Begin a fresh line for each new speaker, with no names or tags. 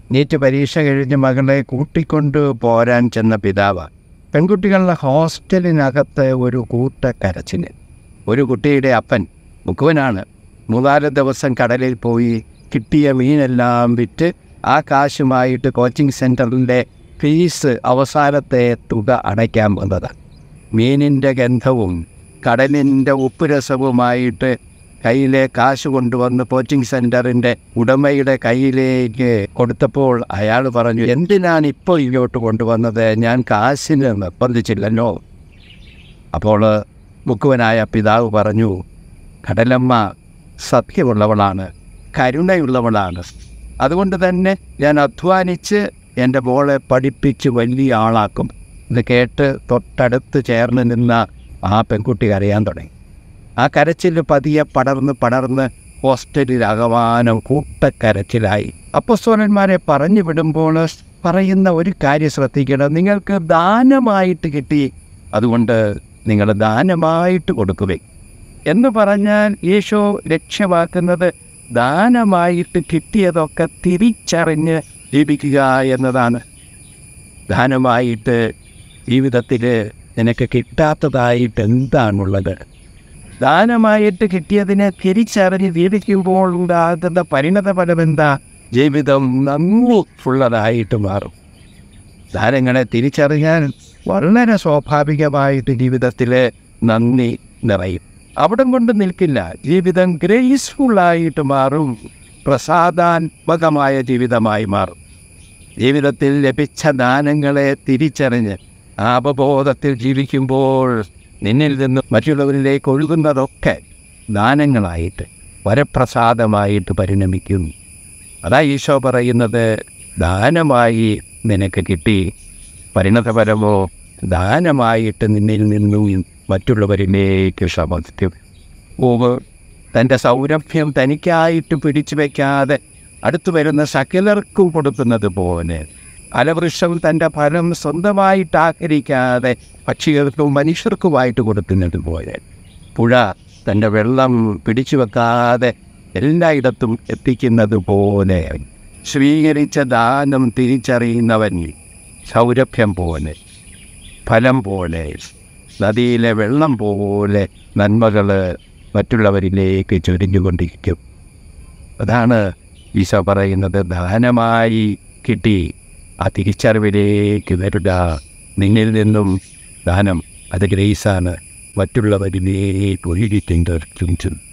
NEET പരീക്ഷ കഴിഞ്ഞ് മകളെ കൂട്ടിക്കൊണ്ട് പോരാൻ ചെന്ന പിതാവ് പെൺകുട്ടികളുടെ ഹോസ്റ്റലിനകത്ത് ഒരു കൂട്ടക്കരച്ചിന്. ഒരു കുട്ടിയുടെ അപ്പൻ മുക്കുവനാണ്. 3-4 ദിവസം കടലിൽ പോയി കിട്ടിയ മീനെല്ലാം വിറ്റ് ആ കാശുമായിട്ട് കോച്ചിങ് സെൻറ്ററിൻ്റെ ഫീസ് അവസാനത്തെ തുക അടയ്ക്കാൻ വന്നത്. മീനിൻ്റെ ഗന്ധവും കടലിൻ്റെ ഉപ്പുരസവുമായിട്ട് കയ്യിലെ കാശ് കൊണ്ടുവന്ന് കോച്ചിങ് സെൻറ്ററിൻ്റെ ഉടമയുടെ കയ്യിലേക്ക് കൊടുത്തപ്പോൾ അയാൾ പറഞ്ഞു, എന്തിനാണ് ഇപ്പോൾ ഇങ്ങോട്ട് കൊണ്ടുവന്നത്? ഞാൻ കാശിന് നിർബന്ധിച്ചില്ലല്ലോ. അപ്പോൾ മുക്കുവനായ പിതാവ് പറഞ്ഞു, കടലമ്മ സത്യമുള്ളവളാണ്, കരുണയുള്ളവളാണ്. അതുകൊണ്ട് തന്നെ ഞാൻ അധ്വാനിച്ച് എൻ്റെ മോളെ പഠിപ്പിച്ച് വലിയ ആളാക്കും. ഇത് കേട്ട് തൊട്ടടുത്ത് ചേർന്ന് നിന്ന ആ പെൺകുട്ടി കരയാൻ തുടങ്ങി. ആ കരച്ചിൽ പതിയെ പടർന്ന് ഹോസ്റ്റലിൽ അകമാനം കൂട്ടക്കരച്ചിലായി. അപ്പോസ്തലന്മാരെ പറഞ്ഞു വിടുമ്പോൾ പറയുന്ന ഒരു കാര്യം ശ്രദ്ധിക്കണം. നിങ്ങൾക്ക് ദാനമായിട്ട് കിട്ടി, അതുകൊണ്ട് നിങ്ങൾ ദാനമായിട്ട് കൊടുക്കുവേ എന്ന് പറഞ്ഞാൽ യേശു ലക്ഷ്യമാക്കുന്നത് ദാനമായിട്ട് കിട്ടിയതൊക്കെ തിരിച്ചറിഞ്ഞ് ജീവിക്കുക എന്നതാണ്. ദാനമായിട്ട് ജീവിതത്തിൽ നിനക്ക് കിട്ടാത്തതായിട്ട് എന്താണുള്ളത്? ദാനമായിട്ട് കിട്ടിയതിനെ തിരിച്ചറിഞ്ഞ് ജീവിക്കുമ്പോൾ ഉണ്ടാകുന്ന പരിണതഫലം എന്താ? ജീവിതം നന്ദിയുള്ളതായിട്ട് മാറും. ദാനങ്ങളെ തിരിച്ചറിഞ്ഞാൽ വളരെ സ്വാഭാവികമായിട്ട് ജീവിതത്തിൽ നന്ദി നിറയും. അവിടം കൊണ്ട് നിൽക്കില്ല. ജീവിതം ഗ്രേസ്ഫുള്ളായിട്ട് മാറും, പ്രസാദാത്മകമായ ജീവിതമായി മാറും. ജീവിതത്തിൽ ലഭിച്ച ദാനങ്ങളെ തിരിച്ചറിഞ്ഞ് ആ അവബോധത്തിൽ ജീവിക്കുമ്പോൾ നിന്നിൽ നിന്ന് മറ്റുള്ളവരിലേക്ക് ഒഴുകുന്നതൊക്കെ ദാനങ്ങളായിട്ട് വരപ്രസാദമായിട്ട് പരിണമിക്കും. അതാ ഈശോ പറയുന്നത്, ദാനമായി നിനക്ക് കിട്ടി, പരിണതപരമോ ദാനമായിട്ട് നിന്നിൽ നിന്നും മറ്റുള്ളവരിലേക്ക് സമർപ്പിക്കും. തൻ്റെ സൗരഭ്യം തനിക്കായിട്ട് പിടിച്ചു വയ്ക്കാതെ അടുത്തു വരുന്ന സകലർക്കും കൊടുക്കുന്നത് പോലെ, ഫലവൃക്ഷം തൻ്റെ ഫലം സ്വന്തമായിട്ട് ആഹരിക്കാതെ പക്ഷികൾക്കും മനുഷ്യർക്കുമായിട്ട് കൊടുക്കുന്നത് പോലെ, പുഴ തൻ്റെ വെള്ളം പിടിച്ചു വെക്കാതെ എല്ലായിടത്തും എത്തിക്കുന്നത് പോലെ, സ്വീകരിച്ച ദാനം തിരിച്ചറിയുന്നവൻ സൗരഭ്യം പോലെ, ഫലം പോലെ, നദിയിലെ വെള്ളം പോലെ നന്മകൾ മറ്റുള്ളവരിലേക്ക് ചൊരിഞ്ഞുകൊണ്ടിരിക്കും. അതാണ് ഈശോ പറയുന്നത്, ദാനമായി കിട്ടി, ആ തിരിച്ചറിവിലേക്ക് വരിക. നിന്നിൽ നിന്നും ദാനം അത് ഗ്രേസാണ്, മറ്റുള്ളവരിലേക്ക് ഒഴുകിയിട്ടുണ്ട്.